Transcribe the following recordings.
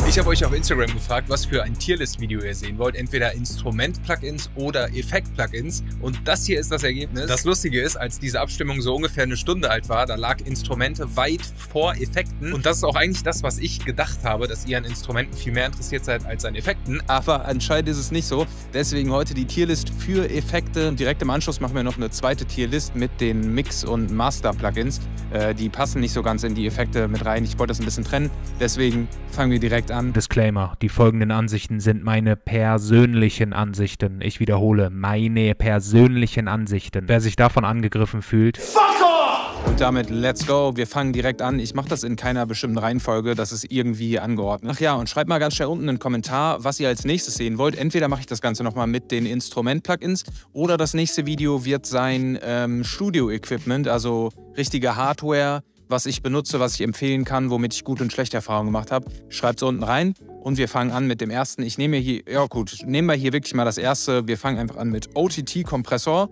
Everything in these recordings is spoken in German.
Ich habe euch auf Instagram gefragt, was für ein Tierlist-Video ihr sehen wollt. Entweder Instrument-Plugins oder Effekt-Plugins. Und das hier ist das Ergebnis. Das Lustige ist, als diese Abstimmung so ungefähr eine Stunde alt war, da lag Instrumente weit vor Effekten. Und das ist auch eigentlich das, was ich gedacht habe, dass ihr an Instrumenten viel mehr interessiert seid als an Effekten. Aber anscheinend ist es nicht so. Deswegen heute die Tierlist für Effekte. Direkt im Anschluss machen wir noch eine zweite Tierlist mit den Mix- und Master-Plugins. Die passen nicht so ganz in die Effekte mit rein. Ich wollte das ein bisschen trennen. Deswegen fangen wir direkt an. Disclaimer: Die folgenden Ansichten sind meine persönlichen Ansichten. Ich wiederhole, meine persönlichen Ansichten. Wer sich davon angegriffen fühlt, fuck off! Und damit let's go. Wir fangen direkt an. Ich mache das in keiner bestimmten Reihenfolge. Das ist irgendwie angeordnet. Ach ja, und schreibt mal ganz schnell unten einen Kommentar, was ihr als nächstes sehen wollt. Entweder mache ich das Ganze nochmal mit den Instrument-Plugins oder das nächste Video wird sein Studio-Equipment, also richtige Hardware, was ich benutze, was ich empfehlen kann, womit ich gute und schlechte Erfahrungen gemacht habe. Schreibt es unten rein und wir fangen an mit dem ersten. Ich nehme hier, ja gut, nehmen wir hier wirklich mal das erste. Wir fangen einfach an mit OTT-Kompressor.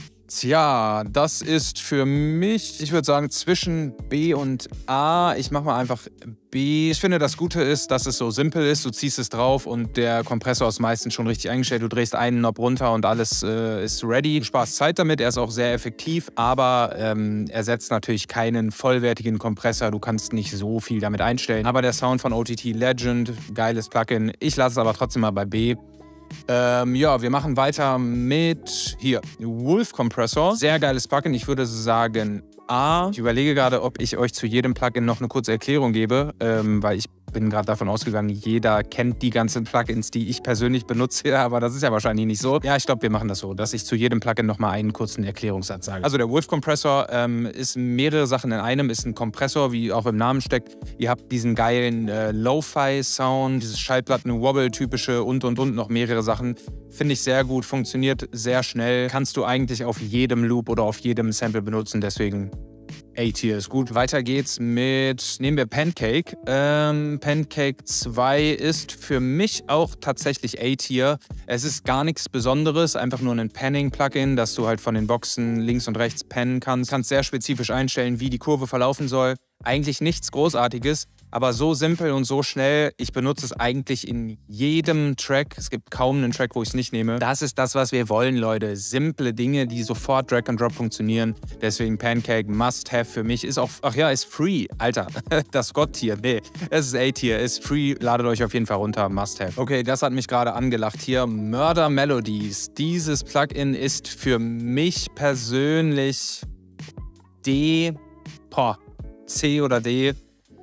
Tja, das ist für mich, ich würde sagen, zwischen B und A. Ich mache mal einfach B. Ich finde, das Gute ist, dass es so simpel ist. Du ziehst es drauf und der Kompressor ist meistens schon richtig eingestellt. Du drehst einen Knob runter und alles ist ready. Du sparst Zeit damit, er ist auch sehr effektiv, aber ersetzt natürlich keinen vollwertigen Kompressor. Du kannst nicht so viel damit einstellen. Aber der Sound von OTT Legend, geiles Plugin. Ich lasse es aber trotzdem mal bei B. Ja, wir machen weiter mit hier, Wolf Compressor. Sehr geiles Plugin. Ich würde sagen A. Ich überlege gerade, ob ich euch zu jedem Plugin noch eine kurze Erklärung gebe, weil ich bin gerade davon ausgegangen, jeder kennt die ganzen Plugins, die ich persönlich benutze, aber das ist ja wahrscheinlich nicht so. Ja, ich glaube, wir machen das so, dass ich zu jedem Plugin nochmal einen kurzen Erklärungssatz sage. Also der Wolf Compressor ist mehrere Sachen in einem, ist ein Kompressor, wie auch im Namen steckt. Ihr habt diesen geilen Lo-Fi-Sound, dieses Schallplatten-Wobble-typische und noch mehrere Sachen. Finde ich sehr gut, funktioniert sehr schnell. Kannst du eigentlich auf jedem Loop oder auf jedem Sample benutzen, deswegen A-Tier ist gut. Weiter geht's mit, nehmen wir Pancake. Pancake 2 ist für mich auch tatsächlich A-Tier. Es ist gar nichts Besonderes, einfach nur ein Panning-Plugin, dass du halt von den Boxen links und rechts pannen kannst. Kannst sehr spezifisch einstellen, wie die Kurve verlaufen soll. Eigentlich nichts Großartiges, aber so simpel und so schnell. Ich benutze es eigentlich in jedem Track. Es gibt kaum einen Track, wo ich es nicht nehme. Das ist das, was wir wollen, Leute. Simple Dinge, die sofort Drag and Drop funktionieren. Deswegen Pancake must have für mich. Ist auch, ach ja, ist free. Alter, das Gott-Tier. Nee, es ist A-Tier, ist free. Ladet euch auf jeden Fall runter, must have. Okay, das hat mich gerade angelacht hier. Murder Melodies. Dieses Plugin ist für mich persönlich D, C oder D.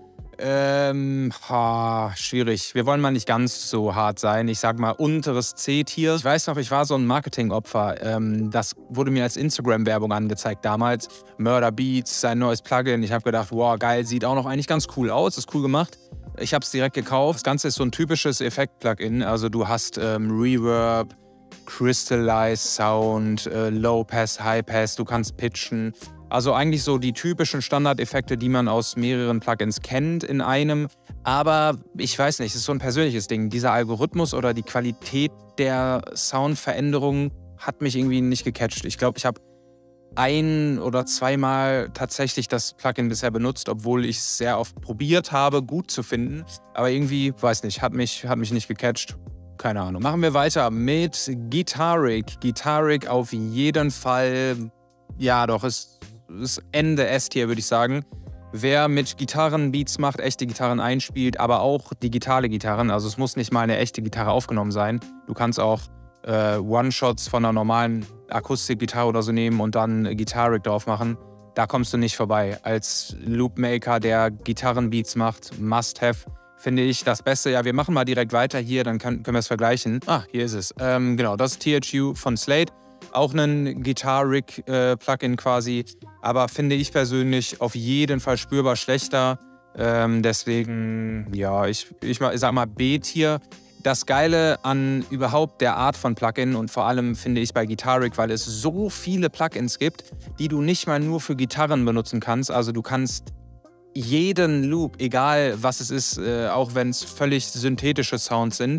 Schwierig. Wir wollen mal nicht ganz so hart sein. Ich sag mal unteres C-Tier. Ich weiß noch, ich war so ein Marketingopfer. Das wurde mir als Instagram-Werbung angezeigt damals. Murder Beats, sein neues Plugin. Ich habe gedacht, wow, geil, sieht auch noch eigentlich ganz cool aus. Ist cool gemacht. Ich habe es direkt gekauft. Das Ganze ist so ein typisches Effekt-Plugin. Also du hast Reverb, Crystallized Sound, Low Pass, High Pass. Du kannst pitchen. Also eigentlich so die typischen Standardeffekte, die man aus mehreren Plugins kennt in einem. Aber ich weiß nicht, es ist so ein persönliches Ding. Dieser Algorithmus oder die Qualität der Soundveränderung hat mich irgendwie nicht gecatcht. Ich glaube, ich habe ein- oder zweimal tatsächlich das Plugin bisher benutzt, obwohl ich es sehr oft probiert habe, gut zu finden. Aber irgendwie, weiß nicht, hat mich nicht gecatcht. Keine Ahnung. Machen wir weiter mit Guitaric. Guitaric auf jeden Fall, ja doch, ist Ende S-Tier, würde ich sagen. Wer mit Gitarrenbeats macht, echte Gitarren einspielt, aber auch digitale Gitarren, also es muss nicht mal eine echte Gitarre aufgenommen sein. Du kannst auch One-Shots von einer normalen Akustikgitarre oder so nehmen und dann Guitaric drauf machen. Da kommst du nicht vorbei. Als Loopmaker, der Gitarrenbeats macht, must have, finde ich das Beste. Ja, wir machen mal direkt weiter hier, dann können wir es vergleichen. Ah, hier ist es. Genau, das ist THU von Slate. Auch ein Guitaric-Plugin quasi, aber finde ich persönlich auf jeden Fall spürbar schlechter. Deswegen, ja, ich sag mal B-Tier. Das Geile an überhaupt der Art von Plugin und vor allem finde ich bei Guitaric, weil es so viele Plugins gibt, die du nicht mal nur für Gitarren benutzen kannst. Also du kannst jeden Loop, egal was es ist, auch wenn es völlig synthetische Sounds sind,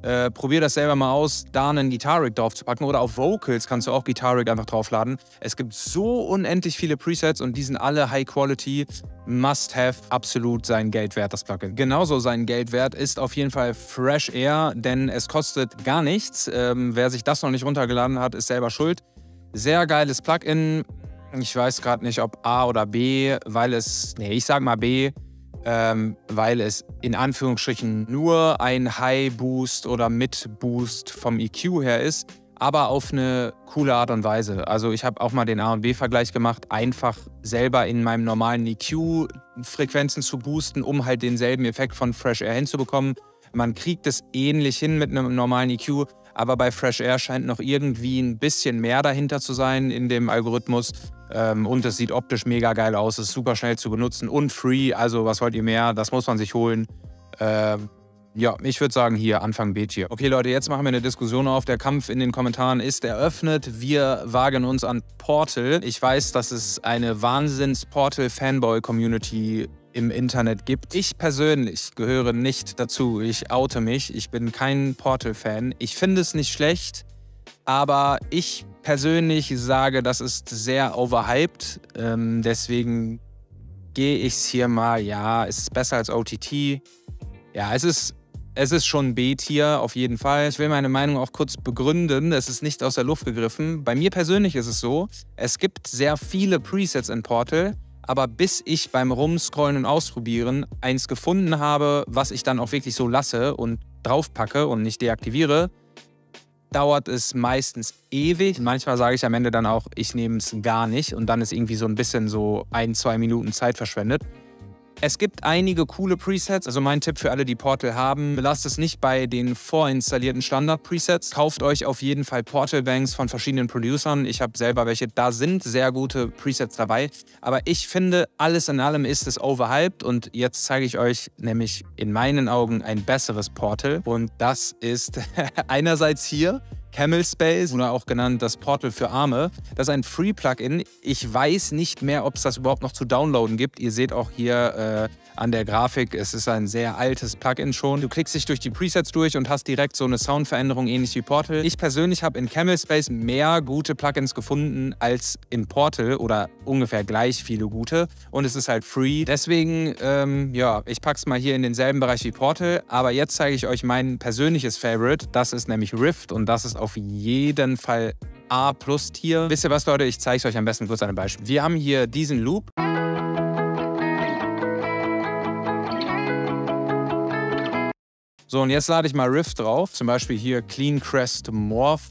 Probier das selber mal aus, da einen Guitar-Rig drauf zu packen oder auf Vocals kannst du auch Guitar-Rig einfach draufladen. Es gibt so unendlich viele Presets und die sind alle High Quality, must have, absolut sein Geld wert, das Plugin. Genauso sein Geld wert ist auf jeden Fall Fresh Air, denn es kostet gar nichts. Wer sich das noch nicht runtergeladen hat, ist selber schuld. Sehr geiles Plugin. Ich weiß gerade nicht, ob A oder B, weil es, nee, ich sag mal B, weil es in Anführungsstrichen nur ein High-Boost oder Mid-Boost vom EQ her ist, aber auf eine coole Art und Weise. Also ich habe auch mal den A- und B-Vergleich gemacht, einfach selber in meinem normalen EQ Frequenzen zu boosten, um halt denselben Effekt von Fresh Air hinzubekommen. Man kriegt es ähnlich hin mit einem normalen EQ, aber bei Fresh Air scheint noch irgendwie ein bisschen mehr dahinter zu sein in dem Algorithmus. Und es sieht optisch mega geil aus, es ist super schnell zu benutzen und free, also was wollt ihr mehr, das muss man sich holen. Ja, ich würde sagen hier, Anfang B-Tier. Okay Leute, jetzt machen wir eine Diskussion auf, der Kampf in den Kommentaren ist eröffnet, wir wagen uns an Portal. Ich weiß, dass es eine Wahnsinns-Portal-Fanboy-Community im Internet gibt. Ich persönlich gehöre nicht dazu, ich oute mich, ich bin kein Portal-Fan. Ich finde es nicht schlecht, aber ich persönlich sage, das ist sehr overhyped, deswegen gehe ich es hier mal, ja, es ist besser als OTT. Ja, es ist schon B-Tier auf jeden Fall. Ich will meine Meinung auch kurz begründen, es ist nicht aus der Luft gegriffen. Bei mir persönlich ist es so, es gibt sehr viele Presets in Portal, aber bis ich beim Rumscrollen und Ausprobieren eins gefunden habe, was ich dann auch wirklich so lasse und draufpacke und nicht deaktiviere, dauert es meistens ewig. Manchmal sage ich am Ende dann auch, ich nehme es gar nicht und dann ist irgendwie so ein bisschen so 1-2 Minuten Zeit verschwendet. Es gibt einige coole Presets, also mein Tipp für alle, die Portal haben, belasst es nicht bei den vorinstallierten Standard-Presets. Kauft euch auf jeden Fall Portal-Banks von verschiedenen Producern. Ich habe selber welche, da sind sehr gute Presets dabei. Aber ich finde, alles in allem ist es overhyped und jetzt zeige ich euch nämlich in meinen Augen ein besseres Portal. Und das ist einerseits hier Camel Space oder auch genannt das Portal für Arme. Das ist ein Free-Plugin. Ich weiß nicht mehr, ob es das überhaupt noch zu downloaden gibt. Ihr seht auch hier an der Grafik, es ist ein sehr altes Plugin schon. Du klickst dich durch die Presets durch und hast direkt so eine Soundveränderung, ähnlich wie Portal. Ich persönlich habe in Camel Space mehr gute Plugins gefunden als in Portal oder ungefähr gleich viele gute. Und es ist halt free. Deswegen, ja, ich packe es mal hier in denselben Bereich wie Portal. Aber jetzt zeige ich euch mein persönliches Favorite. Das ist nämlich Rift und das ist auf jeden Fall A+-Tier. Wisst ihr was, Leute? Ich zeige es euch am besten kurz an einem Beispiel. Wir haben hier diesen Loop. So, und jetzt lade ich mal Rift drauf. Zum Beispiel hier Clean Crest Morph.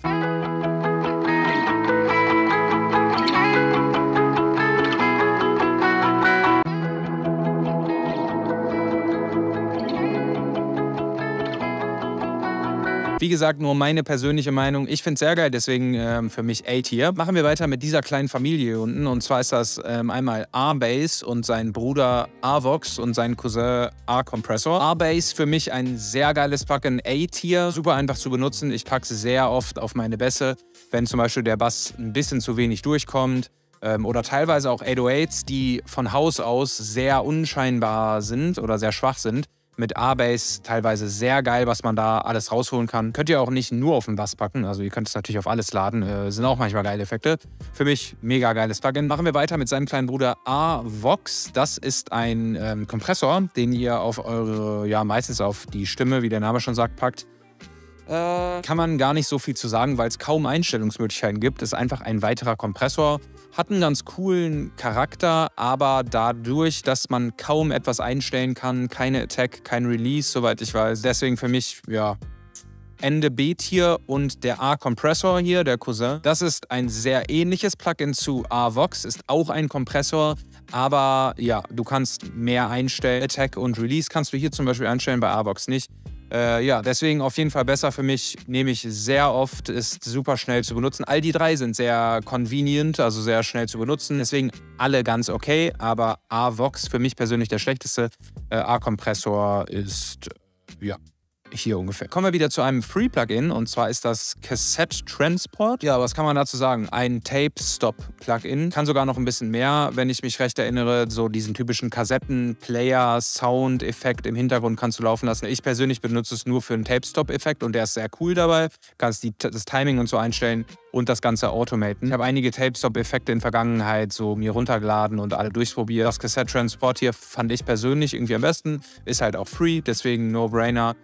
Wie gesagt, nur meine persönliche Meinung. Ich finde es sehr geil, deswegen für mich A-Tier. Machen wir weiter mit dieser kleinen Familie hier unten. Und zwar ist das einmal R-Bass und sein Bruder R-Vox und sein Cousin R-Compressor. R-Bass für mich ein sehr geiles Plugin, A-Tier. Super einfach zu benutzen. Ich packe es sehr oft auf meine Bässe, wenn zum Beispiel der Bass ein bisschen zu wenig durchkommt. Oder teilweise auch 808s, die von Haus aus sehr unscheinbar sind oder sehr schwach sind. Mit R-Bass teilweise sehr geil, was man da alles rausholen kann. Könnt ihr auch nicht nur auf den Bass packen, also ihr könnt es natürlich auf alles laden. Sind auch manchmal geile Effekte. Für mich mega geiles Plugin. Machen wir weiter mit seinem kleinen Bruder R-Vox. Das ist ein Kompressor, den ihr auf eure, ja meistens auf die Stimme, wie der Name schon sagt, packt. Kann man gar nicht so viel zu sagen, weil es kaum Einstellungsmöglichkeiten gibt. Ist einfach ein weiterer Kompressor. Hat einen ganz coolen Charakter, aber dadurch, dass man kaum etwas einstellen kann, keine Attack, kein Release, soweit ich weiß. Deswegen für mich, ja, Ende B-Tier und der R-Kompressor hier, der Cousin. Das ist ein sehr ähnliches Plugin zu R-Vox, ist auch ein Kompressor, aber ja, du kannst mehr einstellen. Attack und Release kannst du hier zum Beispiel einstellen, bei R-Vox nicht. Ja, deswegen auf jeden Fall besser für mich, nehme ich sehr oft, ist super schnell zu benutzen. All die drei sind sehr convenient, also sehr schnell zu benutzen, deswegen alle ganz okay, aber R-Vox für mich persönlich der schlechteste. R-Kompressor ist, ja, hier ungefähr. Kommen wir wieder zu einem Free-Plugin und zwar ist das Cassette Transport. Ja, was kann man dazu sagen? Ein Tape-Stop-Plugin. Kann sogar noch ein bisschen mehr, wenn ich mich recht erinnere. So diesen typischen Kassetten-Player-Sound-Effekt im Hintergrund kannst du laufen lassen. Ich persönlich benutze es nur für einen Tape-Stop-Effekt und der ist sehr cool dabei. Kannst das Timing und so einstellen und das Ganze automaten. Ich habe einige Tape-Stop-Effekte in der Vergangenheit so mir runtergeladen und alle durchprobiert. Das Cassette Transport hier fand ich persönlich irgendwie am besten. Ist halt auch free, deswegen No-Brainer.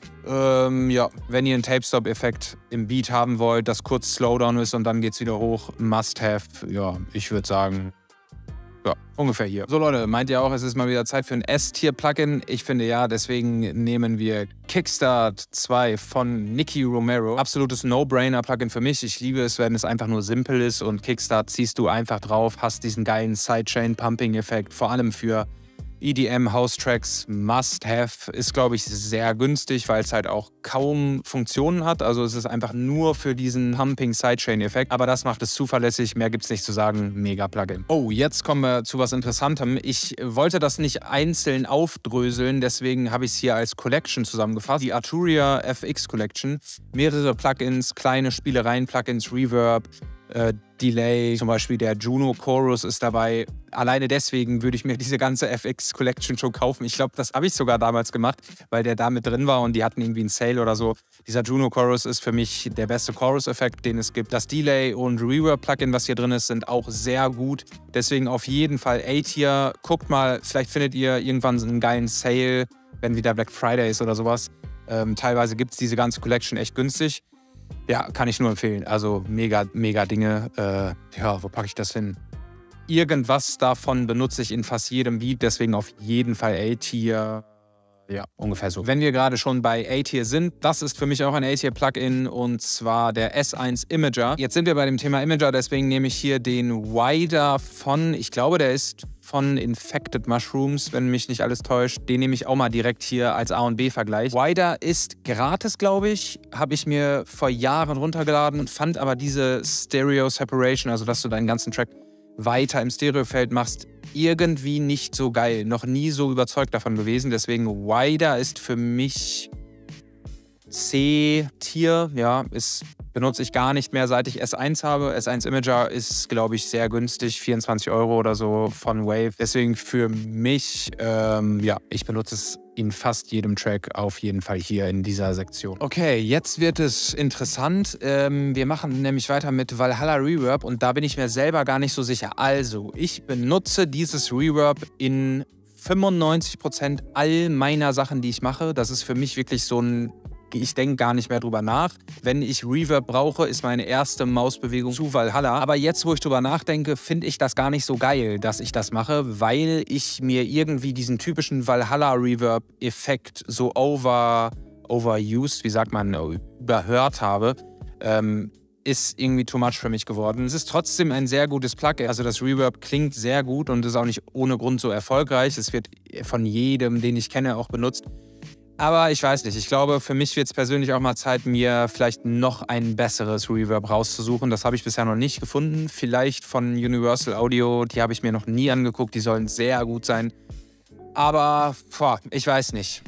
Ja, wenn ihr einen Tape-Stop-Effekt im Beat haben wollt, das kurz Slowdown ist und dann geht's wieder hoch, Must-Have. Ja, ich würde sagen, ja, ungefähr hier. So Leute, meint ihr auch, es ist mal wieder Zeit für ein S-Tier-Plugin? Ich finde ja, deswegen nehmen wir Kickstart 2 von Nicky Romero. Absolutes No-Brainer-Plugin für mich. Ich liebe es, wenn es einfach nur simpel ist und Kickstart ziehst du einfach drauf, hast diesen geilen Sidechain-Pumping-Effekt, vor allem für EDM, House-Tracks, Must-Have, ist, glaube ich, sehr günstig, weil es halt auch kaum Funktionen hat. Also es ist einfach nur für diesen Pumping-Sidechain-Effekt. Aber das macht es zuverlässig, mehr gibt es nicht zu sagen. Mega-Plugin. Oh, jetzt kommen wir zu was Interessantem. Ich wollte das nicht einzeln aufdröseln, deswegen habe ich es hier als Collection zusammengefasst. Die Arturia FX Collection. Mehrere Plugins, kleine Spielereien-Plugins, Reverb, Delay, zum Beispiel der Juno Chorus ist dabei. Alleine deswegen würde ich mir diese ganze FX Collection schon kaufen. Ich glaube, das habe ich sogar damals gemacht, weil der da mit drin war und die hatten irgendwie einen Sale oder so. Dieser Juno Chorus ist für mich der beste Chorus-Effekt, den es gibt. Das Delay und Reverb-Plugin, was hier drin ist, sind auch sehr gut. Deswegen auf jeden Fall A-Tier. Guckt mal, vielleicht findet ihr irgendwann einen geilen Sale, wenn wieder Black Friday ist oder sowas. Teilweise gibt es diese ganze Collection echt günstig. Ja, kann ich nur empfehlen. Also mega, mega Dinge. Ja, wo packe ich das hin? Irgendwas davon benutze ich in fast jedem Beat, deswegen auf jeden Fall A-Tier. Ja, ungefähr so. Wenn wir gerade schon bei A-Tier sind, das ist für mich auch ein A-Tier-Plugin und zwar der S1 Imager. Jetzt sind wir bei dem Thema Imager, deswegen nehme ich hier den Wider von, ich glaube, der ist von Infected Mushrooms, wenn mich nicht alles täuscht. Den nehme ich auch mal direkt hier als A- und B-Vergleich. Wider ist gratis, glaube ich. Habe ich mir vor Jahren runtergeladen und fand aber diese Stereo Separation, also dass du deinen ganzen Track weiter im Stereofeld machst, irgendwie nicht so geil. Noch nie so überzeugt davon gewesen. Deswegen Wider ist für mich C-Tier. Ja, benutze ich gar nicht mehr, seit ich S1 habe. S1 Imager ist, glaube ich, sehr günstig. 24 € oder so von Wave. Deswegen für mich, ja, ich benutze es in fast jedem Track, auf jeden Fall hier in dieser Sektion. Okay, jetzt wird es interessant. Wir machen nämlich weiter mit Valhalla Reverb und da bin ich mir selber gar nicht so sicher. Also, ich benutze dieses Reverb in 95% all meiner Sachen, die ich mache. Das ist für mich wirklich so ein... Ich denke gar nicht mehr drüber nach. Wenn ich Reverb brauche, ist meine erste Mausbewegung zu Valhalla. Aber jetzt, wo ich drüber nachdenke, finde ich das gar nicht so geil, dass ich das mache, weil ich mir irgendwie diesen typischen Valhalla-Reverb-Effekt so overused, wie sagt man, überhört habe. Ist irgendwie too much für mich geworden. Es ist trotzdem ein sehr gutes Plugin. Also das Reverb klingt sehr gut und ist auch nicht ohne Grund so erfolgreich. Es wird von jedem, den ich kenne, auch benutzt. Aber ich weiß nicht, ich glaube, für mich wird es persönlich auch mal Zeit, mir vielleicht noch ein besseres Reverb rauszusuchen. Das habe ich bisher noch nicht gefunden. Vielleicht von Universal Audio, die habe ich mir noch nie angeguckt. Die sollen sehr gut sein. Aber, ich weiß nicht.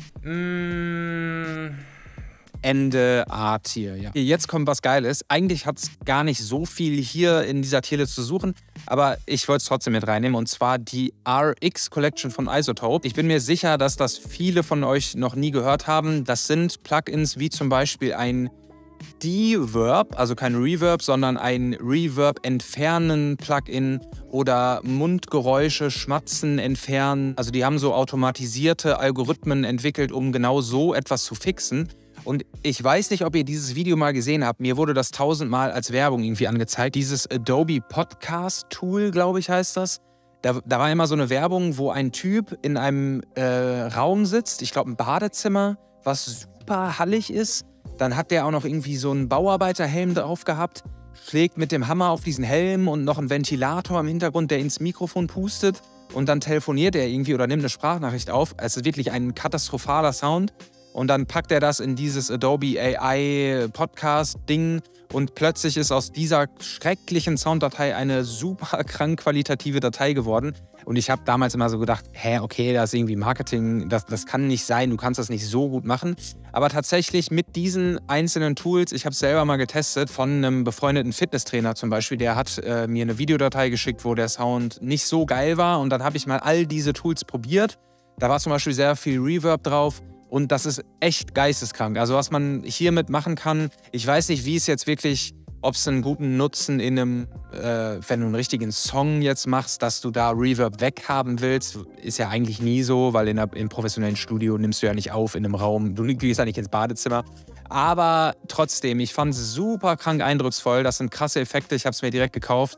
Ende A-Tier, ja. Jetzt kommt was Geiles. Eigentlich hat es gar nicht so viel hier in dieser Tierliste zu suchen, aber ich wollte es trotzdem mit reinnehmen und zwar die RX Collection von iZotope. Ich bin mir sicher, dass das viele von euch noch nie gehört haben. Das sind Plugins wie zum Beispiel ein Deverb, also kein Reverb, sondern ein Reverb-Entfernen-Plugin oder Mundgeräusche, Schmatzen entfernen. Also die haben so automatisierte Algorithmen entwickelt, um genau so etwas zu fixen. Und ich weiß nicht, ob ihr dieses Video mal gesehen habt. Mir wurde das 1000-mal als Werbung irgendwie angezeigt. Dieses Adobe Podcast Tool, glaube ich, heißt das. Da war immer so eine Werbung, wo ein Typ in einem Raum sitzt. Ich glaube, ein Badezimmer, was super hallig ist. Dann hat der auch noch irgendwie so einen Bauarbeiterhelm drauf gehabt. Schlägt mit dem Hammer auf diesen Helm und noch einen Ventilator im Hintergrund, der ins Mikrofon pustet. Und dann telefoniert er irgendwie oder nimmt eine Sprachnachricht auf. Es ist wirklich ein katastrophaler Sound. Und dann packt er das in dieses Adobe AI Podcast Ding und plötzlich ist aus dieser schrecklichen Sounddatei eine super krank qualitative Datei geworden. Und ich habe damals immer so gedacht, hä, okay, das ist irgendwie Marketing, das kann nicht sein, du kannst das nicht so gut machen. Aber tatsächlich mit diesen einzelnen Tools, ich habe es selber mal getestet, von einem befreundeten Fitnesstrainer zum Beispiel, der hat mir eine Videodatei geschickt, wo der Sound nicht so geil war. Und dann habe ich mal all diese Tools probiert. Da war zum Beispiel sehr viel Reverb drauf. Und das ist echt geisteskrank. Also was man hiermit machen kann, ich weiß nicht, wie es jetzt wirklich, ob es einen guten Nutzen in einem, wenn du einen richtigen Song jetzt machst, dass du da Reverb weghaben willst, ist ja eigentlich nie so, weil im professionellen Studio nimmst du ja nicht auf in einem Raum, du gehst ja nicht ins Badezimmer. Aber trotzdem, ich fand es super krank eindrucksvoll, das sind krasse Effekte, ich habe es mir direkt gekauft.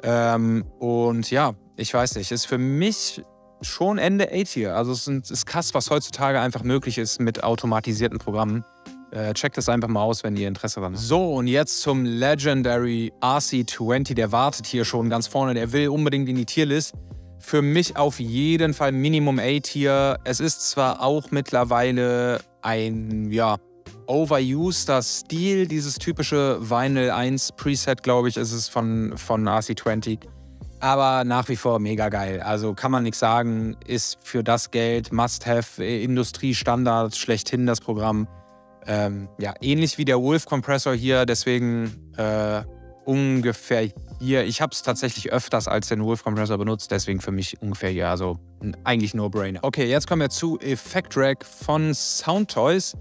Und ja, ich weiß nicht, ist für mich schon Ende A-Tier. Also es ist krass, was heutzutage einfach möglich ist mit automatisierten Programmen. Checkt das einfach mal aus, wenn ihr Interesse daran habt. So, und jetzt zum Legendary RC20. Der wartet hier schon ganz vorne. Der will unbedingt in die Tierlist. Für mich auf jeden Fall Minimum A-Tier. Es ist zwar auch mittlerweile ein, ja, overuseder Stil, dieses typische Vinyl 1 Preset, glaube ich, ist es von RC20. Aber nach wie vor mega geil. Also kann man nichts sagen, ist für das Geld Must-Have, Industriestandard schlechthin das Programm. Ja, ähnlich wie der Wolf Compressor hier, deswegen ungefähr hier. Ich habe es tatsächlich öfters als den Wolf Compressor benutzt, deswegen für mich ungefähr hier. Also eigentlich No-Brainer. Okay, jetzt kommen wir zu Effect Rack von Soundtoys.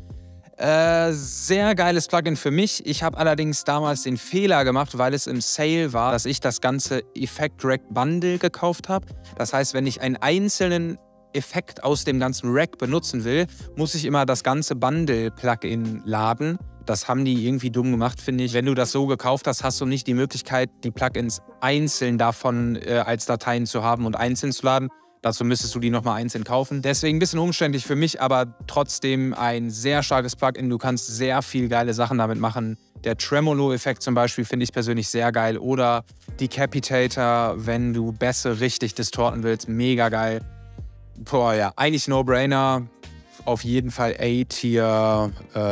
Sehr geiles Plugin für mich. Ich habe allerdings damals den Fehler gemacht, weil es im Sale war, dass ich das ganze Effect Rack Bundle gekauft habe. Das heißt, wenn ich einen einzelnen Effekt aus dem ganzen Rack benutzen will, muss ich immer das ganze Bundle-Plugin laden. Das haben die irgendwie dumm gemacht, finde ich. Wenn du das so gekauft hast, hast du nicht die Möglichkeit, die Plugins einzeln davon als Dateien zu haben und einzeln zu laden. Dazu müsstest du die nochmal einzeln kaufen. Deswegen ein bisschen umständlich für mich, aber trotzdem ein sehr starkes Plugin. Du kannst sehr viel geile Sachen damit machen. Der Tremolo-Effekt zum Beispiel finde ich persönlich sehr geil. Oder Decapitator, wenn du Bässe richtig distorten willst. Mega geil. Boah, ja, eigentlich No-Brainer. Auf jeden Fall A-Tier.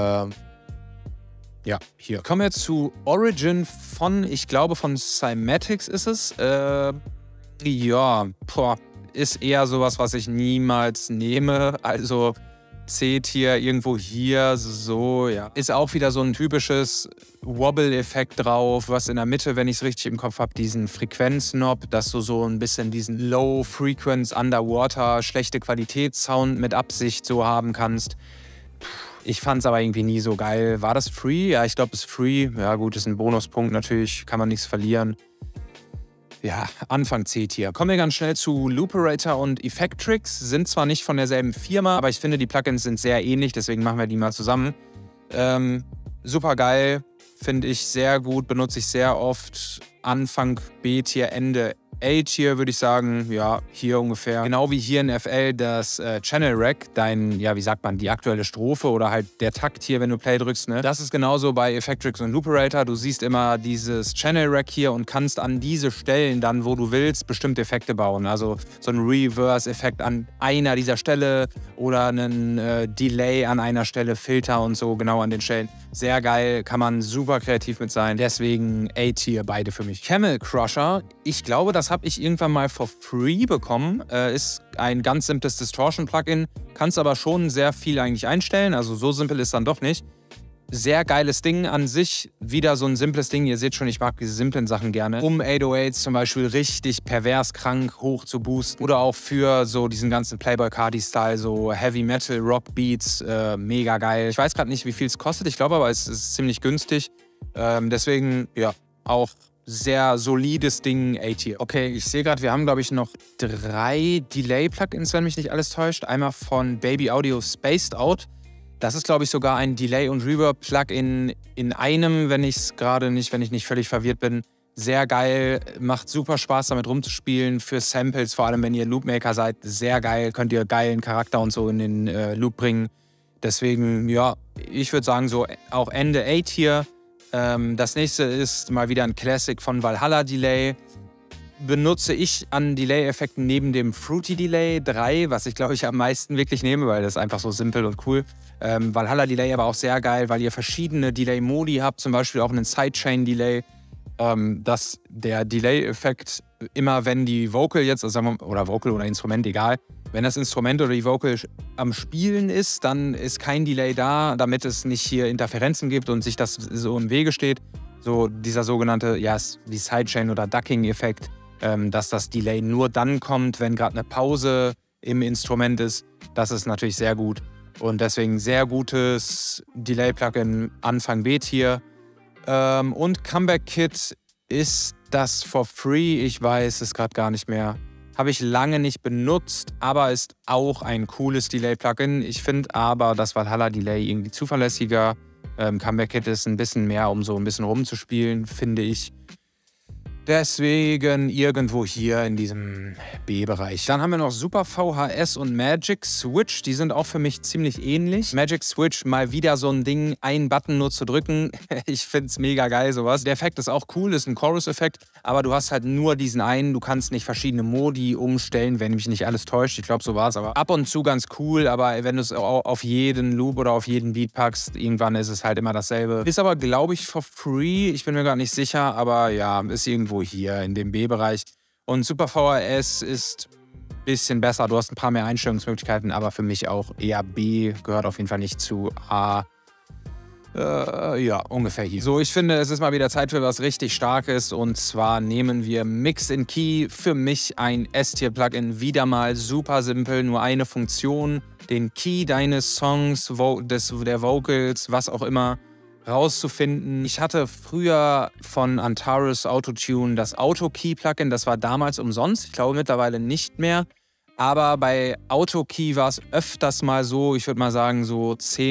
Ja, hier. Kommen wir zu Origin von, ich glaube von Cymatics ist es. Ja, boah. Ist eher sowas, was ich niemals nehme. Also C-Tier irgendwo hier, so, ja. Ist auch wieder so ein typisches Wobble-Effekt drauf, was in der Mitte, wenn ich es richtig im Kopf habe, diesen Frequenz-Knob, dass du so ein bisschen diesen Low-Frequenz, Underwater, schlechte Qualitätssound mit Absicht so haben kannst. Ich fand es aber irgendwie nie so geil. War das free? Ja, ich glaube, es ist free. Ja gut, ist ein Bonuspunkt natürlich, kann man nichts verlieren. Ja, Anfang C-Tier. Kommen wir ganz schnell zu Looperator und Effectrix. Sind zwar nicht von derselben Firma, aber ich finde, die Plugins sind sehr ähnlich, deswegen machen wir die mal zusammen. Super geil, finde ich sehr gut, benutze ich sehr oft. Anfang B-Tier, Ende A-Tier würde ich sagen, ja, hier ungefähr. Genau wie hier in FL das Channel Rack, dein, ja, wie sagt man, die aktuelle Strophe oder halt der Takt hier, wenn du Play drückst, ne? Das ist genauso bei Effectrix und Looperator. Du siehst immer dieses Channel Rack hier und kannst an diese Stellen dann, wo du willst, bestimmte Effekte bauen. Also so ein Reverse-Effekt an einer dieser Stelle oder einen Delay an einer Stelle, Filter und so, genau an den Stellen. Sehr geil, kann man super kreativ mit sein. Deswegen A-Tier, beide für mich. Camel Crusher, ich glaube, das habe ich irgendwann mal for free bekommen. Ist ein ganz simples Distortion-Plugin. Kannst aber schon sehr viel eigentlich einstellen. Also so simpel ist dann doch nicht. Sehr geiles Ding an sich. Wieder so ein simples Ding. Ihr seht schon, ich mag diese simplen Sachen gerne. Um 808s zum Beispiel richtig pervers krank hoch zu boosten. Oder auch für so diesen ganzen Playboi Carti-Style, so Heavy Metal, Rock Beats. Mega geil. Ich weiß gerade nicht, wie viel es kostet. Ich glaube aber, es ist ziemlich günstig. Deswegen, ja, auch sehr solides Ding, A-Tier. Okay, ich sehe gerade, wir haben, glaube ich, noch 3 Delay-Plugins, wenn mich nicht alles täuscht. Einmal von Baby Audio Spaced Out. Das ist, glaube ich, sogar ein Delay- und Reverb-Plugin in einem, wenn ich nicht völlig verwirrt bin. Sehr geil, macht super Spaß, damit rumzuspielen. Für Samples, vor allem wenn ihr Loopmaker seid, sehr geil. Könnt ihr geilen Charakter und so in den Loop bringen. Deswegen, ja, ich würde sagen, so auch Ende A-Tier. Das nächste ist mal wieder ein Classic von Valhalla Delay. benutze ich an Delay-Effekten neben dem Fruity Delay 3, was ich glaube ich am meisten wirklich nehme, weil das ist einfach so simpel und cool. Valhalla Delay aber auch sehr geil, weil ihr verschiedene Delay-Modi habt, zum Beispiel auch einen Sidechain-Delay, dass der Delay-Effekt immer, wenn die Vocal jetzt, also sagen wir, oder Vocal oder Instrument, egal, wenn das Instrument oder die Vocal am Spielen ist, dann ist kein Delay da, damit es nicht hier Interferenzen gibt und sich das so im Wege steht. So dieser sogenannte, ja, die Sidechain- oder Ducking-Effekt, dass das Delay nur dann kommt, wenn gerade eine Pause im Instrument ist. Das ist natürlich sehr gut. Und deswegen sehr gutes Delay-Plugin Anfang B-Tier. Und Comeback Kit ist das for free. Ich weiß es gerade gar nicht mehr. Habe ich lange nicht benutzt, aber ist auch ein cooles Delay-Plugin. Ich finde aber das Valhalla Delay irgendwie zuverlässiger. Comeback Kit ist ein bisschen mehr, um so ein bisschen rumzuspielen, finde ich. Deswegen irgendwo hier in diesem B-Bereich. Dann haben wir noch Super VHS und Magic Switch. Die sind auch für mich ziemlich ähnlich. Magic Switch, mal wieder so ein Ding, einen Button nur zu drücken. Ich finde es mega geil, sowas. Der Effekt ist auch cool, ist ein Chorus-Effekt, aber du hast halt nur diesen einen. Du kannst nicht verschiedene Modi umstellen, wenn mich nicht alles täuscht. Ich glaube, so war es. Aber ab und zu ganz cool, aber wenn du es auf jeden Loop oder auf jeden Beat packst, irgendwann ist es halt immer dasselbe. Ist aber, glaube ich, for free. Ich bin mir gar nicht sicher, aber ja, ist irgendwo hier in dem B-Bereich. Und Super VHS ist ein bisschen besser. Du hast ein paar mehr Einstellungsmöglichkeiten, aber für mich auch eher B, gehört auf jeden Fall nicht zu A. Ja, ungefähr hier. So, ich finde, es ist mal wieder Zeit für was richtig Starkes. Und zwar nehmen wir Mix in Key. Für mich ein S-Tier-Plugin. Wieder mal super simpel, nur eine Funktion. Den Key deines Songs, der Vocals, was auch immer, rauszufinden. Ich hatte früher von Antares Autotune das Auto-Key-Plugin. Das war damals umsonst. Ich glaube mittlerweile nicht mehr. Aber bei Auto-Key war es öfters mal so, ich würde mal sagen so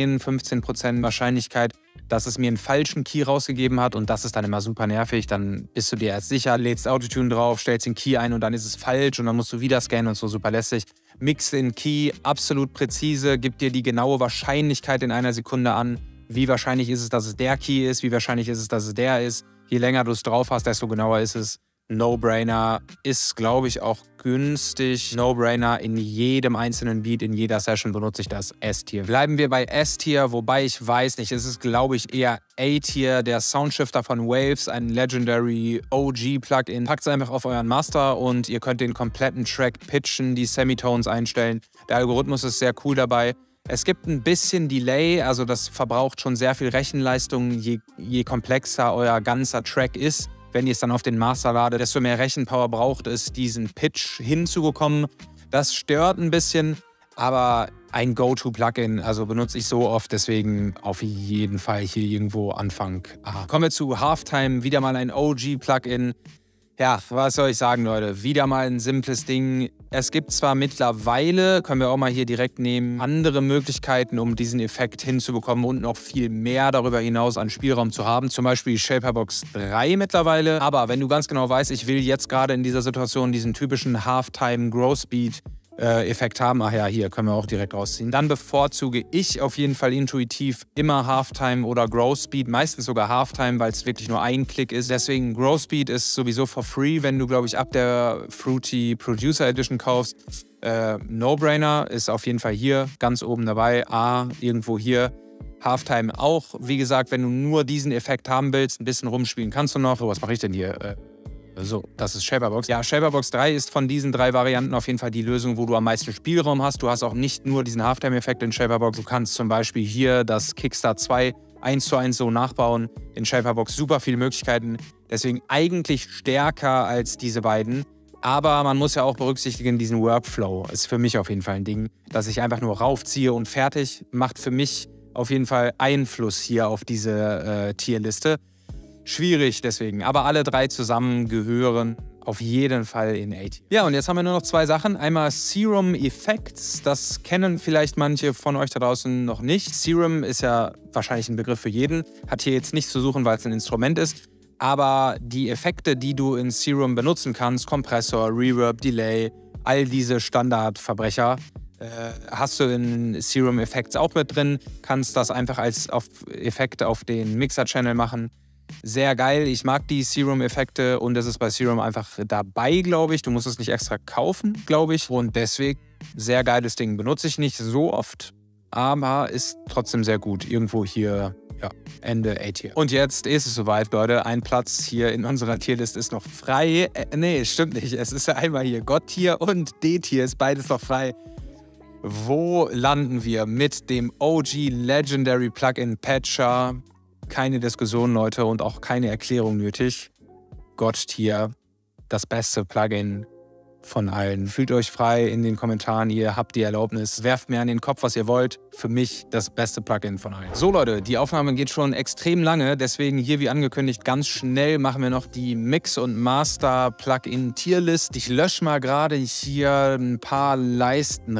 10–15% Wahrscheinlichkeit, dass es mir einen falschen Key rausgegeben hat. Und das ist dann immer super nervig. Dann bist du dir erst sicher, lädst Autotune drauf, stellst den Key ein und dann ist es falsch. Und dann musst du wieder scannen und so, super lästig. Mix in Key, absolut präzise, gibt dir die genaue Wahrscheinlichkeit in einer Sekunde an. Wie wahrscheinlich ist es, dass es der Key ist? Wie wahrscheinlich ist es, dass es der ist? Je länger du es drauf hast, desto genauer ist es. No-Brainer ist, glaube ich, auch günstig. No-Brainer in jedem einzelnen Beat, in jeder Session benutze ich das S-Tier. Bleiben wir bei S-Tier, wobei ich weiß nicht, es ist, glaube ich, eher A-Tier. Der Soundshifter von Waves, ein Legendary OG-Plugin. Packt es einfach auf euren Master und ihr könnt den kompletten Track pitchen, die Semitones einstellen. Der Algorithmus ist sehr cool dabei. Es gibt ein bisschen Delay, also das verbraucht schon sehr viel Rechenleistung, je komplexer euer ganzer Track ist. Wenn ihr es dann auf den Master ladet, desto mehr Rechenpower braucht es, diesen Pitch hinzubekommen. Das stört ein bisschen, aber ein Go-To-Plugin, also benutze ich so oft, deswegen auf jeden Fall hier irgendwo Anfang A. Kommen wir zu Halftime, wieder mal ein OG-Plugin. Ja, was soll ich sagen, Leute? Wieder mal ein simples Ding. Es gibt zwar mittlerweile, können wir auch mal hier direkt nehmen, andere Möglichkeiten, um diesen Effekt hinzubekommen und noch viel mehr darüber hinaus an Spielraum zu haben. Zum Beispiel Shaperbox 3 mittlerweile. Aber wenn du ganz genau weißt, ich will jetzt gerade in dieser Situation diesen typischen Halftime Growth Speed Effekt haben. Ach ja, hier können wir auch direkt rausziehen. Dann bevorzuge ich auf jeden Fall intuitiv immer Halftime oder Growth Speed, meistens sogar Halftime, weil es wirklich nur ein Klick ist. Deswegen Growth Speed ist sowieso for free, wenn du, glaube ich, ab der Fruity Producer Edition kaufst. No-Brainer ist auf jeden Fall hier ganz oben dabei. A, irgendwo hier. Halftime auch. Wie gesagt, wenn du nur diesen Effekt haben willst, ein bisschen rumspielen kannst du noch. So, was mache ich denn hier? So, das ist Shaperbox. Ja, Shaperbox 3 ist von diesen 3 Varianten auf jeden Fall die Lösung, wo du am meisten Spielraum hast. Du hast auch nicht nur diesen Halftime-Effekt in Shaperbox. Du kannst zum Beispiel hier das Kickstart 2 1:1 so nachbauen. In Shaperbox super viele Möglichkeiten. Deswegen eigentlich stärker als diese beiden. Aber man muss ja auch berücksichtigen, diesen Workflow ist für mich auf jeden Fall ein Ding, dass ich einfach nur raufziehe und fertig. Macht für mich auf jeden Fall Einfluss hier auf diese Tierliste. Schwierig deswegen, aber alle 3 zusammen gehören auf jeden Fall in A-Tier. Ja, und jetzt haben wir nur noch 2 Sachen. Einmal Serum Effects, das kennen vielleicht manche von euch da draußen noch nicht. Serum ist ja wahrscheinlich ein Begriff für jeden, hat hier jetzt nichts zu suchen, weil es ein Instrument ist. Aber die Effekte, die du in Serum benutzen kannst, Kompressor, Reverb, Delay, all diese Standardverbrecher, hast du in Serum Effects auch mit drin. Kannst das einfach als Effekt auf den Mixer-Channel machen. Sehr geil. Ich mag die Serum-Effekte und es ist bei Serum einfach dabei, glaube ich. Du musst es nicht extra kaufen, glaube ich. Und deswegen sehr geiles Ding. Benutze ich nicht so oft, aber ist trotzdem sehr gut. Irgendwo hier, ja, Ende A-Tier. Und jetzt ist es soweit, Leute. Ein Platz hier in unserer Tierlist ist noch frei. Nee, stimmt nicht. Es ist ja einmal hier God-Tier und D-Tier ist beides noch frei. Wo landen wir mit dem OG Legendary Plugin Patcher? Keine Diskussion, Leute, und auch keine Erklärung nötig. God-Tier, das beste Plugin von allen. Fühlt euch frei in den Kommentaren, ihr habt die Erlaubnis. Werft mir an den Kopf, was ihr wollt. Für mich das beste Plugin von allen. So Leute, die Aufnahme geht schon extrem lange, deswegen hier wie angekündigt ganz schnell machen wir noch die Mix- und Master-Plugin-Tierlist. Ich lösche mal gerade hier ein paar Leisten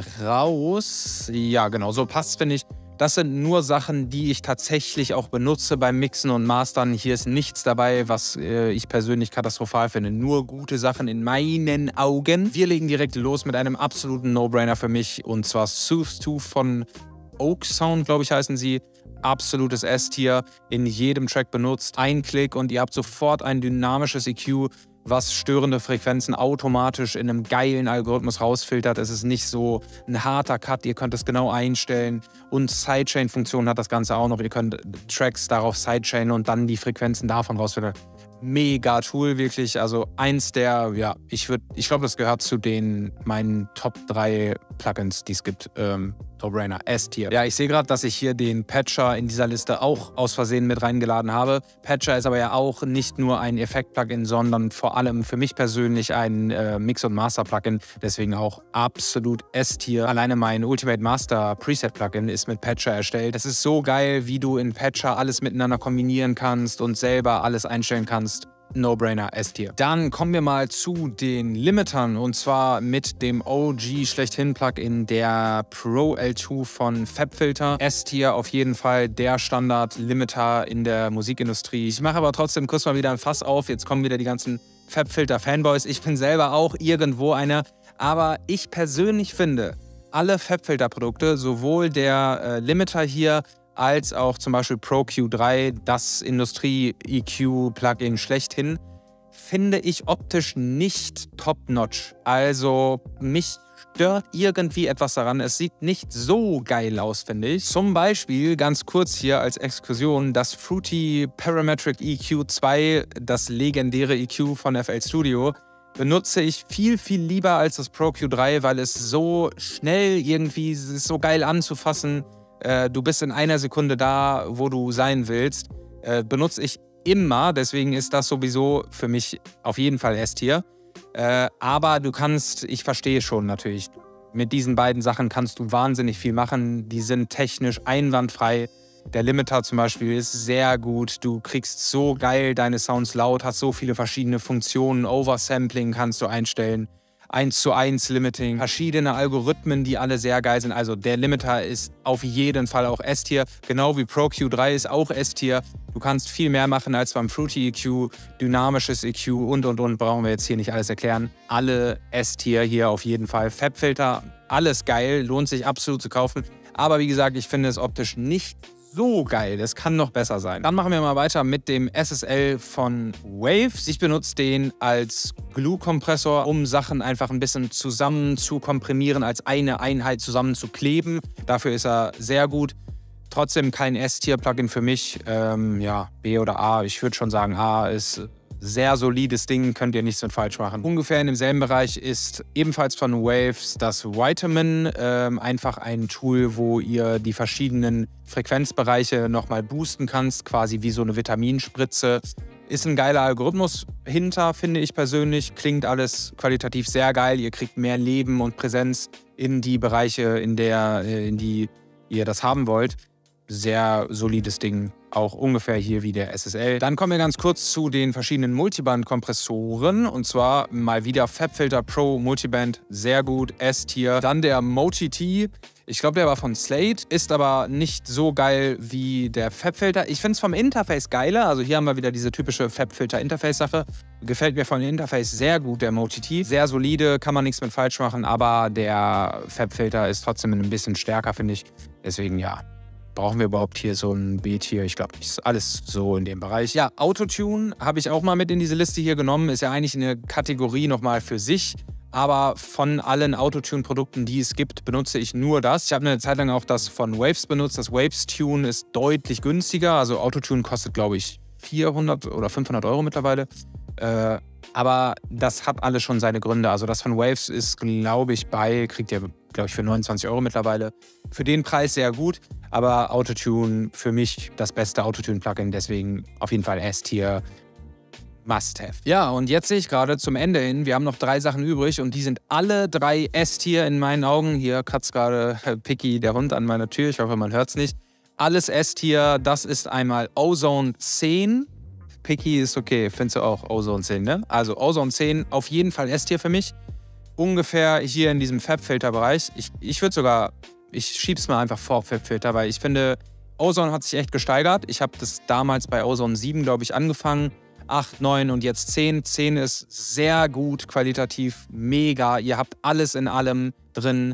raus. Ja genau, so passt finde ich. Das sind nur Sachen, die ich tatsächlich auch benutze beim Mixen und Mastern. Hier ist nichts dabei, was ich persönlich katastrophal finde. Nur gute Sachen in meinen Augen. Wir legen direkt los mit einem absoluten No-Brainer für mich. Und zwar Soothe 2 von Oak Sound, glaube ich, heißen sie. Absolutes S-Tier. In jedem Track benutzt. Ein Klick und ihr habt sofort ein dynamisches EQ, was störende Frequenzen automatisch in einem geilen Algorithmus rausfiltert. Es ist nicht so ein harter Cut, ihr könnt es genau einstellen. Und Sidechain-Funktion hat das Ganze auch noch. Ihr könnt Tracks darauf sidechainen und dann die Frequenzen davon rausfiltern. Mega Tool, wirklich. Also eins der, ja, ich glaube, das gehört zu meinen Top 3 Plugins, die es gibt. No-Brainer, S-Tier. Ja, ich sehe gerade, dass ich hier den Patcher in dieser Liste auch aus Versehen mit reingeladen habe. Patcher ist aber ja auch nicht nur ein Effekt-Plugin, sondern vor allem für mich persönlich ein Mix- und Master-Plugin. Deswegen auch absolut S-Tier. Alleine mein Ultimate Master Preset-Plugin ist mit Patcher erstellt. Das ist so geil, wie du in Patcher alles miteinander kombinieren kannst und selber alles einstellen kannst. No-Brainer, S-Tier. Dann kommen wir mal zu den Limitern und zwar mit dem OG schlechthin Plugin, der Pro L2 von FabFilter. S-Tier auf jeden Fall der Standard-Limiter in der Musikindustrie. Ich mache aber trotzdem kurz mal wieder ein Fass auf. Jetzt kommen wieder die ganzen FabFilter-Fanboys. Ich bin selber auch irgendwo einer, aber ich persönlich finde, alle FabFilter-Produkte, sowohl der Limiter hier als auch zum Beispiel Pro Q3, das Industrie-EQ-Plugin schlechthin, finde ich optisch nicht top-notch. Also mich stört irgendwie etwas daran. Es sieht nicht so geil aus, finde ich. Zum Beispiel, ganz kurz hier als Exkursion, das Fruity Parametric EQ2, das legendäre EQ von FL Studio, benutze ich viel, viel lieber als das Pro Q3, weil es so schnell irgendwie ist, so geil anzufassen. Du bist in einer Sekunde da, wo du sein willst. Benutze ich immer, deswegen ist das sowieso für mich auf jeden Fall S-Tier. Aber du kannst, ich verstehe schon natürlich, mit diesen beiden Sachen kannst du wahnsinnig viel machen. Die sind technisch einwandfrei. Der Limiter zum Beispiel ist sehr gut. Du kriegst so geil deine Sounds laut, hast so viele verschiedene Funktionen. Oversampling kannst du einstellen. 1:1 Limiting, verschiedene Algorithmen, die alle sehr geil sind. Also der Limiter ist auf jeden Fall auch S-Tier, genau wie Pro Q3 ist auch S-Tier. Du kannst viel mehr machen als beim Fruity EQ, dynamisches EQ und. Brauchen wir jetzt hier nicht alles erklären. Alle S-Tier hier auf jeden Fall. FabFilter, alles geil, lohnt sich absolut zu kaufen. Aber wie gesagt, ich finde es optisch nicht so geil, das kann noch besser sein. Dann machen wir mal weiter mit dem SSL von Waves. Ich benutze den als Glue-Kompressor, um Sachen einfach ein bisschen zusammen zu komprimieren, als eine Einheit zusammen zu kleben. Dafür ist er sehr gut. Trotzdem kein S-Tier-Plugin für mich. Ja, B oder A. Ich würde schon sagen, A ist sehr solides Ding, könnt ihr nichts mit falsch machen. Ungefähr in demselben Bereich ist ebenfalls von Waves das Vitamin, einfach ein Tool, wo ihr die verschiedenen Frequenzbereiche nochmal boosten kannst, quasi wie so eine Vitaminspritze. Ist ein geiler Algorithmus hinter, finde ich persönlich. Klingt alles qualitativ sehr geil. Ihr kriegt mehr Leben und Präsenz in die Bereiche, in die ihr das haben wollt. Sehr solides Ding, auch ungefähr hier wie der SSL. Dann kommen wir ganz kurz zu den verschiedenen Multiband-Kompressoren und zwar mal wieder FabFilter Pro Multiband, sehr gut, S-Tier. Dann der Mochi T, ich glaube der war von Slate, ist aber nicht so geil wie der FabFilter. Ich finde es vom Interface geiler, also hier haben wir wieder diese typische FabFilter-Interface-Sache. Gefällt mir von dem Interface sehr gut, der Mochi T. Sehr solide, kann man nichts mit falsch machen, aber der FabFilter ist trotzdem ein bisschen stärker, finde ich. Deswegen ja. brauchen wir überhaupt hier so ein B-Tier? Ich glaube, ist alles so in dem Bereich. Ja, Autotune habe ich auch mal mit in diese Liste hier genommen. Ist ja eigentlich eine Kategorie nochmal für sich. Aber von allen Autotune-Produkten, die es gibt, benutze ich nur das. Ich habe eine Zeit lang auch das von Waves benutzt. Das Waves Tune ist deutlich günstiger. Also Autotune kostet, glaube ich, 400 oder 500 € mittlerweile. Aber das hat alles schon seine Gründe. Also das von Waves ist, glaube ich, kriegt ihr, glaube ich, für 29 € mittlerweile. Für den Preis sehr gut, aber Autotune für mich das beste Autotune-Plugin. Deswegen auf jeden Fall S-Tier. Must-have. Ja, und jetzt sehe ich gerade zum Ende hin, wir haben noch 3 Sachen übrig und die sind alle 3 S-Tier in meinen Augen. Hier kratzt gerade Picky, der Hund, an meiner Tür. Ich hoffe, man hört es nicht. Alles S-Tier, das ist einmal Ozone 10. Picky ist okay, findest du auch Ozone 10, ne? Also Ozone 10, auf jeden Fall S-Tier für mich. Ungefähr hier in diesem Fab-Filter-Bereich. Ich würde sogar, ich schieb's mal einfach vor Fab-Filter, weil ich finde, Ozone hat sich echt gesteigert. Ich habe das damals bei Ozone 7, glaube ich, angefangen. 8, 9 und jetzt 10. 10 ist sehr gut, qualitativ mega. Ihr habt alles in allem drin.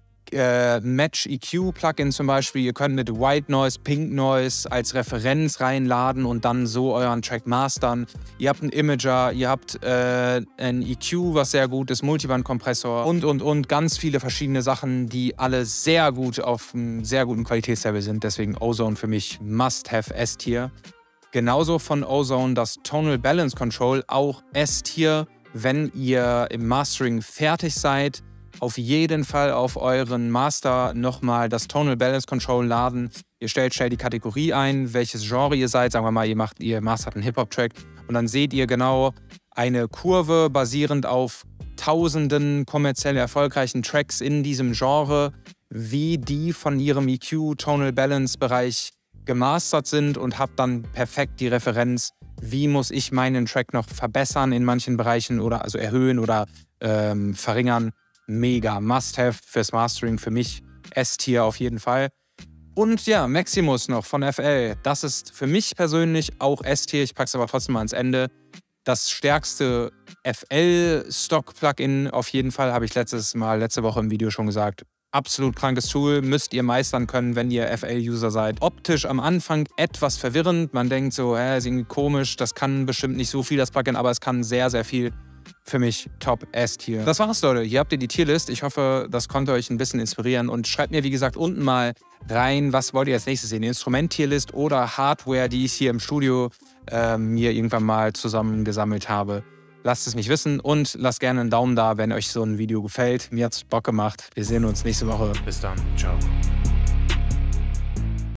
Match EQ Plugin zum Beispiel. Ihr könnt mit White Noise, Pink Noise als Referenz reinladen und dann so euren Track mastern. Ihr habt einen Imager, ihr habt ein EQ, was sehr gut ist, Multiband-Kompressor und ganz viele verschiedene Sachen, die alle sehr gut auf einem sehr guten Qualitätslevel sind. Deswegen Ozone für mich Must-Have S-Tier. Genauso von Ozone das Tonal Balance Control, auch S-Tier, wenn ihr im Mastering fertig seid. Auf jeden Fall auf euren Master nochmal das Tonal Balance Control laden. Ihr stellt schnell die Kategorie ein, welches Genre ihr seid. Sagen wir mal, ihr mastert einen Hip-Hop-Track und dann seht ihr genau eine Kurve basierend auf tausenden kommerziell erfolgreichen Tracks in diesem Genre, wie die von ihrem EQ Tonal Balance Bereich gemastert sind und habt dann perfekt die Referenz, wie muss ich meinen Track noch verbessern in manchen Bereichen oder also erhöhen oder verringern. Mega Must-Have fürs Mastering für mich. S-Tier auf jeden Fall. Und ja, Maximus noch von FL. Das ist für mich persönlich auch S-Tier. Ich packe es aber trotzdem mal ans Ende. Das stärkste FL-Stock-Plugin auf jeden Fall, habe ich letzte Woche im Video schon gesagt. Absolut krankes Tool, müsst ihr meistern können, wenn ihr FL-User seid. Optisch am Anfang etwas verwirrend. Man denkt so, ist irgendwie komisch, das kann bestimmt nicht so viel, das Plugin, aber es kann sehr, sehr viel. Für mich Top S-Tier. Das war's, Leute. Hier habt ihr die Tierlist. Ich hoffe, das konnte euch ein bisschen inspirieren. Und schreibt mir, wie gesagt, unten mal rein, was wollt ihr als nächstes sehen? Eine Instrument-Tierlist oder Hardware, die ich hier im Studio mir irgendwann mal zusammengesammelt habe. Lasst es mich wissen und lasst gerne einen Daumen da, wenn euch so ein Video gefällt. Mir hat's Bock gemacht. Wir sehen uns nächste Woche. Bis dann. Ciao.